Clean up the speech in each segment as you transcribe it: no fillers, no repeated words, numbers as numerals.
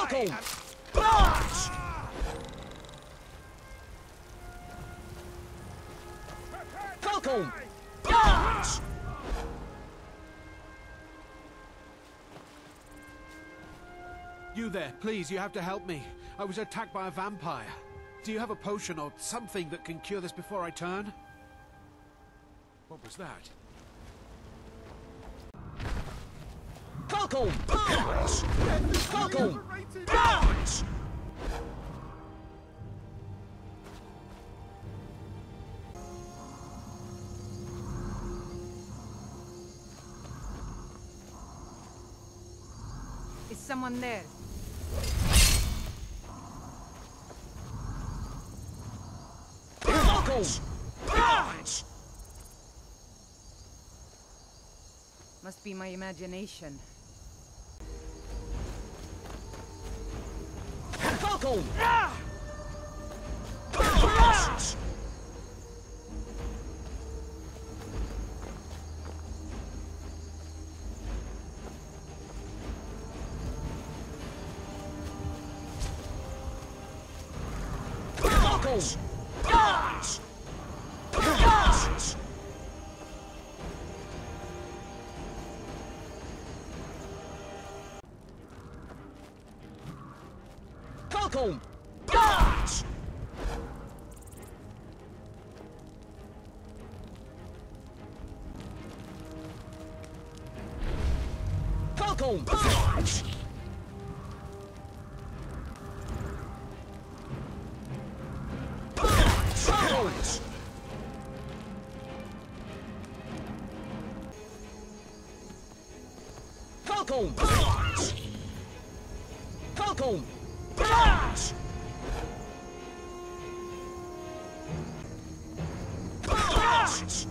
Falcon! Dodge! Falcon! Dodge! You there, please, you have to help me. I was attacked by a vampire. Do you have a potion or something that can cure this before I turn? What was that? Falcon! Dodge! Falcon! Dodge! Is someone there? Falcon! Dodge! Must be my imagination. Falcon! Dodge! Falcon! Dodge! Dodge! Falcon! Dodge! Falcon! Dodge! Dodge! Falcon! Dodge! Falcon! Dodge! Dodge!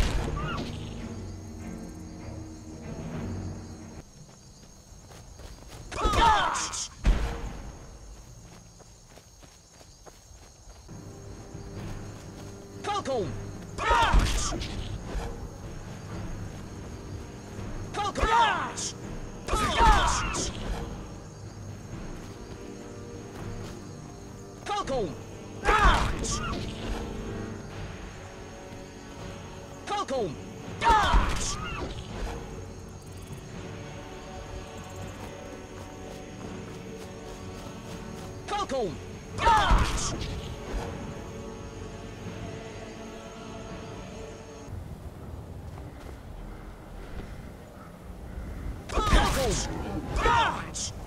Dodge! Falcon! Dodge! Falcon! Dodge! Dodge! Falcon! Dodge! Falcon! Dodge! Falcon! Dodge! Falcon! Dodge!